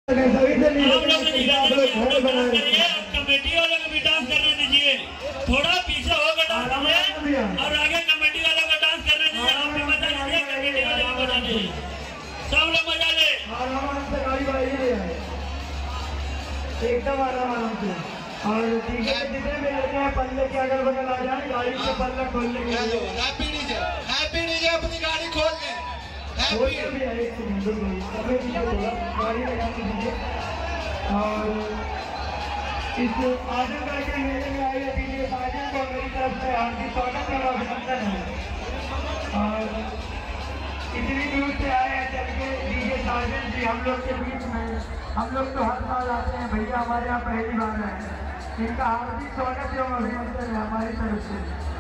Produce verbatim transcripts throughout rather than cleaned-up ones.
Committee वालों को भी डांस करने दीजिए, थोड़ा पीछे होकर डांस कीजिए और आगे कमेटी वालों को डांस करने दीजिए। आप भी मजा लीजिए, कमेटी वालों को मजा लीजिए, सब लोग मजा ले। एकदम आराम आराम से और डीजे के जितने भी लड़के हैं पल्ले के अगल बगल आ जाए, गाड़ी के पल्ला खोलने के लिए। हैप्पी डीजे, हैप्पी डीजे अपनी गाड़ी खोल ले। हैप्पी भी है एक सेकंड अबे डीजे थोड़ा गाड़ी लगा के दीजिए। और इस आजम करके मेले में आए डीजे साजन को मेरी तरफ से हार्दिक स्वागत और अभिनंदन है। और इतनी दूर से आए हैं चल के डीजे साजन जी हम लोग के बीच में। हम लोग तो हर साल आते हैं भैया, हमारे यहाँ पहली बार है। इनका हार्दिक स्वागत एवं अभिनंदन है हमारी तरफ से।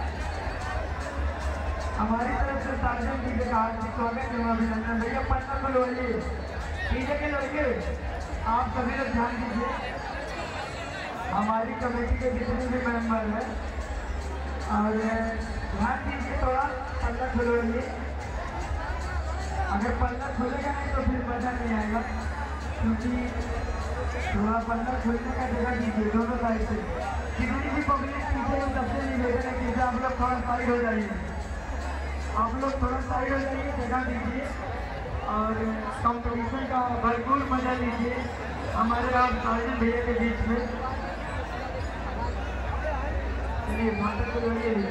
हमारी तरफ से साजन जी का हार्दिक स्वागत एवं अभिनंदन। भैया पन्ना खुलवाइए डीजे के लड़के, आप सभी लोग ध्यान दीजिए। हमारी कमेटी के जितने भी मेंबर हैं और ध्यान दीजिए, थोड़ा पन्ना खुलवाइए। अगर पन्ना खुलेगा नहीं तो फिर मजा नहीं आएगा, क्योंकि थोड़ा पन्ना खुलने का जगह दीजिए दोनों साइड से। जितनी भी पब्लिक पीछे हम सबसे निवेदन है कि आप लोग थोड़ा साइड हो जाइए, आप लोग थोड़ा साइड हो जाइए, जगह दीजिए और कंपटीशन का भरपूर मजा लीजिए हमारे आप साजन भैया के बीच में। चलिए माता को जोड़िए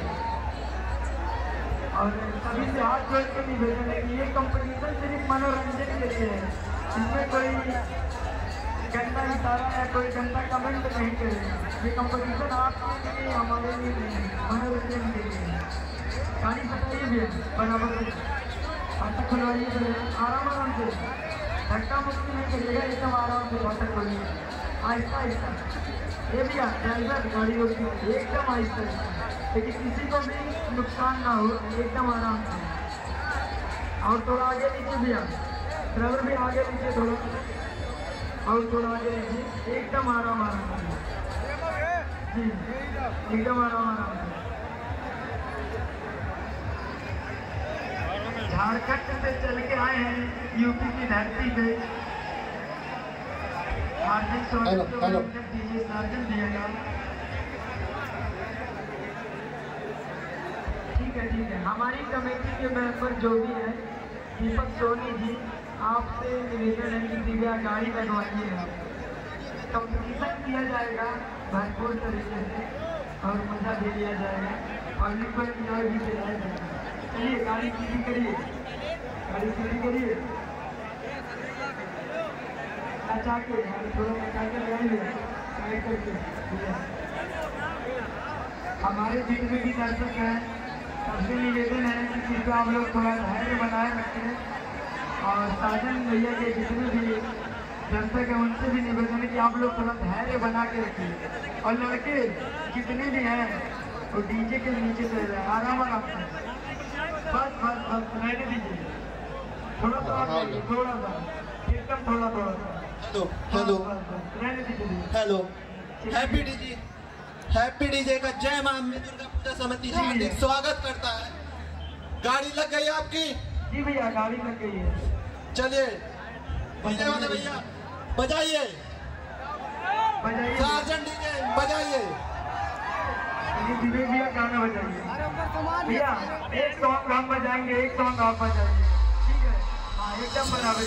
और सभी से हाथ जोड़ के निवेदन है कि ये कंपटीशन सिर्फ मनोरंजन के लिए है। इसमें कोई गंदा इशारा या कोई गंदा कमेंट नहीं करेगा। ये कंपटीशन आपके लिए हमारे लिए नहीं, मनोरंजन के लिए। गाड़ी बताइए भैया बराबर फाटक खुलवाइए, आराम आराम से, धक्का मुक्की नहीं करिएगा, एकदम आराम से फाटक खोलिए, आहिस्ता आहिस्ता। ये भैया ड्राइवर गाड़ी रोकी एकदम आहिस्ता, लेकिन किसी को भी नुकसान ना हो, एकदम आराम से। और थोड़ा आगे लीजिए भैया, ड्राइवर भी आगे लीजिए थोड़ा, और थोड़ा आगे लीजिए, एकदम आराम आराम जी, एकदम आराम आराम। झारखंड से चल के आए हैं यूपी की धरती पे। हार्दिक स्वागत दीजिए साजन दिएगा। ठीक है ठीक है, हमारी कमेटी के मेंबर जो भी है, दीपक सोनी जी, आपसे निवेदन है कि दिव्या गाड़ी लगवाइए। कंपटीशन किया जाएगा भरपूर तरीके से और मजा भी लिया जाएगा, पब्लिक को एंजॉय भी दिलाया जाएगा। चलिए गाड़ी सीधी करिए, गाड़ी सीधी करिए, अच्छा के थोड़ा बचा के लगाइए साइड करके। हमारे जितने भी दर्शक हैं सबसे निवेदन है कि कृपया आप लोग थोड़ा धैर्य बनाए रखें और साजन भैया के जितने भी दर्शक हैं उनसे भी निवेदन है कि आप लोग थोड़ा धैर्य बना के रखिए। और लड़के जितने भी हैं वो डीजे के नीचे से रहे, आराम आराम से, बस बस बस रहने दीजिए, थोड़ा सा थोड़ा सा एकदम थोड़ा थोड़ा सा। हेलो हेलो रहने दीजिए। Hello Happy DJ, Happy DJ का जय मां अम्बे दुर्गा पूजा समिति हार्दिक स्वागत करता है। गाड़ी लग गई आपकी? जी भैया गाड़ी लग गई है। चलिए डीजे वाले भैया बजाइए, बजाइए साजन डीजे बजाइए, दिव्य भैया गाना बजाइए। भैया एक सॉन्ग हम बजाएंगे, एक सॉन्ग आप बजाइए, ठीक है? हाँ एकदम बराबर।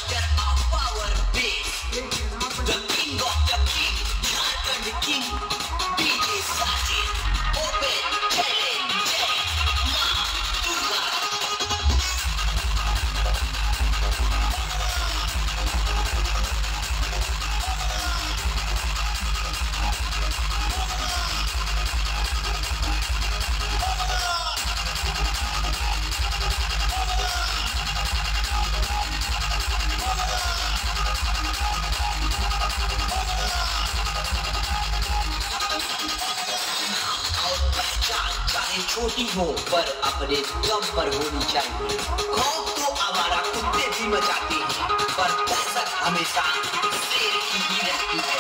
The king of the king, Jharkhand king, D J Sajid, open challenge, Ma Durga. छोटी हो पर अपने दम पर होनी चाहिए। खौफ तो आवारा कुत्ते भी मचाते हैं, पर दहशत हमेशा शेर की ही रहती है।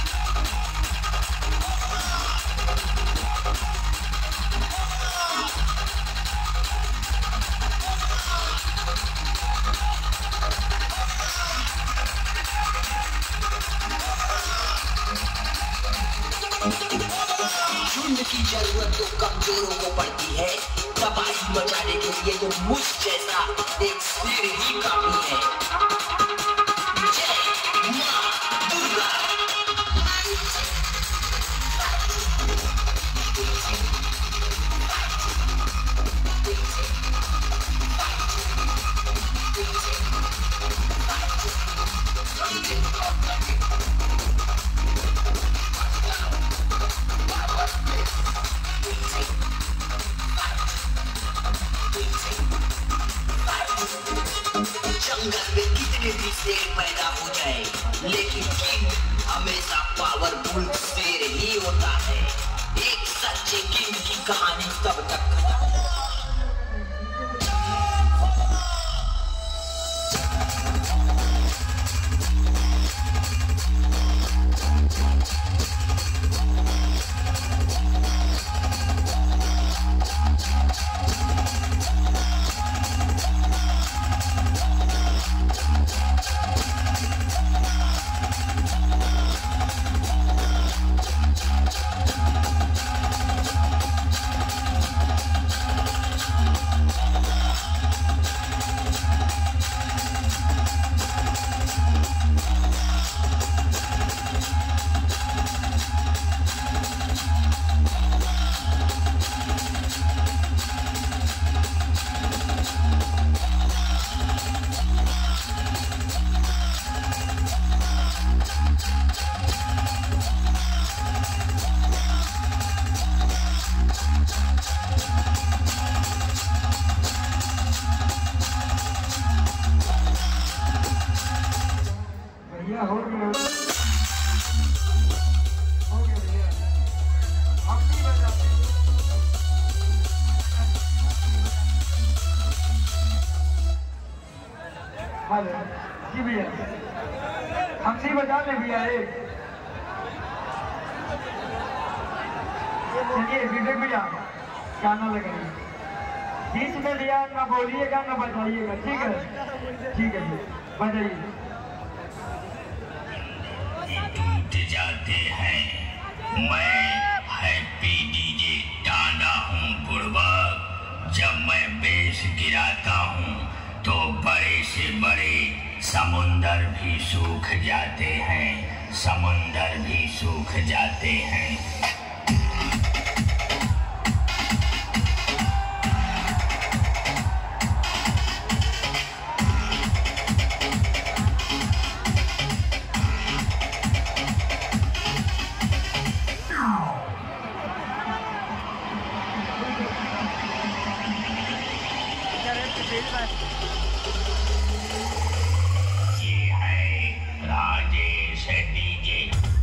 Oh, खून की जरूरत तो कमजोरों को पड़ती है, तबाही मचाने के लिए तो मुझ जैसा एक शेर ही काफी है। जय मां दुर्गा। जंगल में कितने भी शेर पैदा हो जाए, लेकिन किंग हमेशा पावरफुल शेर ही होता है। एक सच्चे किंग की कहानी तब तक खत्म। हो गया हो गया भैया, हम नहीं बजाते। हेलो जी भैया, हम नहीं बजाते भैया। एक चलिए विवेक भैया गाना लगाइए, बीच में भैया ना बोलिएगा ना बजाइएगा, ठीक है ठीक है जी, बजाइए। टूट जाते हैं, मैं हैप्पी डीजे टांडा हूँ बुड़बक। जब मैं बेस गिराता हूँ तो बड़े से बड़े समुंदर भी सूख जाते हैं, समुंदर भी सूख जाते हैं। ये है Rajesh DJ.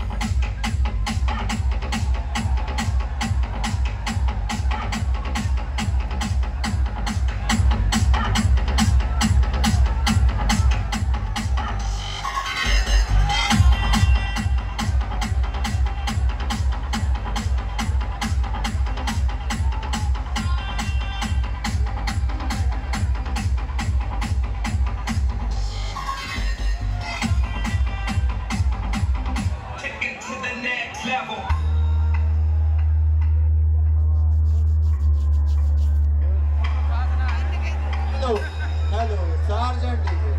Hello sergeant DJ.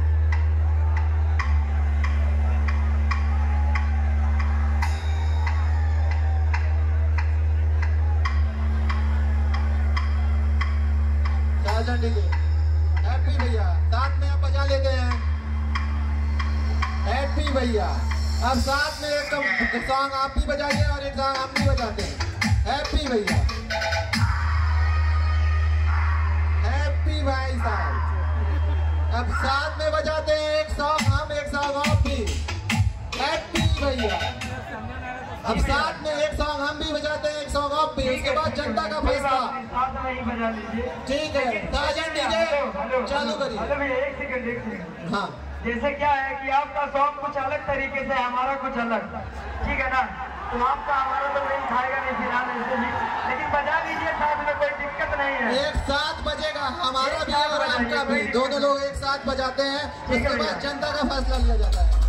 Sergeant DJ Happy भैया साथ में आप बजा लेते हैं। हैप्पी भैया अब साथ में एक सॉन्ग आप भी बजाइए और एक सॉन्ग हम भी बजाते हैं। हैप्पी भैया, हैप्पी भाई साहब अब साथ में बजाते हैं, एक सॉन्ग हम एक सॉन्ग आप भी। हैप्पी भैया अब साथ में एक सॉन्ग हम भी बजाते हैं, एक सॉन्ग आप भी, उसके बाद जनता का फैसला। ठीक है सार्जेंट डीजे चालू करिए। एक सेकंड एक सेकंड हाँ जैसे क्या है कि आपका सॉन्ग कुछ अलग तरीके से, हमारा कुछ अलग, ठीक है ना, तो आपका हमारा तो नहीं खाएगा नहीं फिलहाल ऐसे भी, लेकिन बजा लीजिए साथ में, कोई दिक्कत नहीं है। एक साथ बजेगा, हमारा भी और आपका भी, दोनों लोग एक साथ बजाते हैं, उसके बाद जनता का फैसला लिया जाता है।